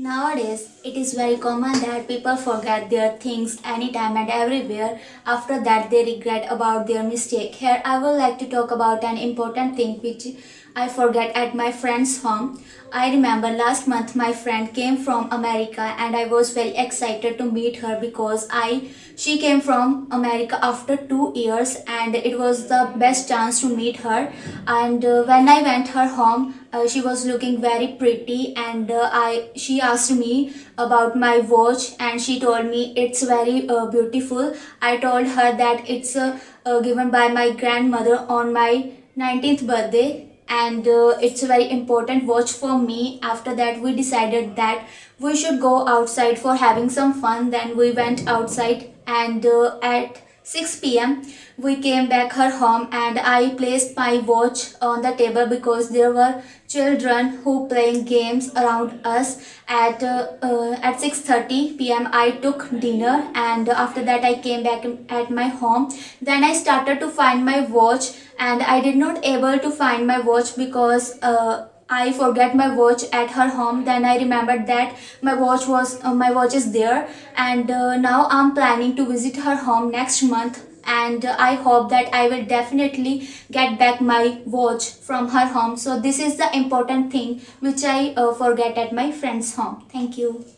Nowadays, it is very common that people forget their things anytime and everywhere. After that, they regret about their mistake. Here, I would like to talk about an important thing which I forget at my friend's home. I remember last month my friend came from America and I was very excited to meet her because she came from America after 2 years and it was the best chance to meet her. And when I went her home, she was looking very pretty and she asked me about my watch and she told me it's very beautiful. I told her that it's given by my grandmother on my 19th birthday and it's a very important watch for me. After that we decided that we should go outside for having some fun. Then we went outside and at 6 p.m. we came back her home and I placed my watch on the table because there were children who playing games around us. At 6:30 p.m. I took dinner and after that I came back at my home. Then I started to find my watch and I did not able to find my watch because I forget my watch at her home. Then I remembered that my watch is there and now I'm planning to visit her home next month and I hope that I will definitely get back my watch from her home. So this is the important thing which I forget at my friend's home. Thank you.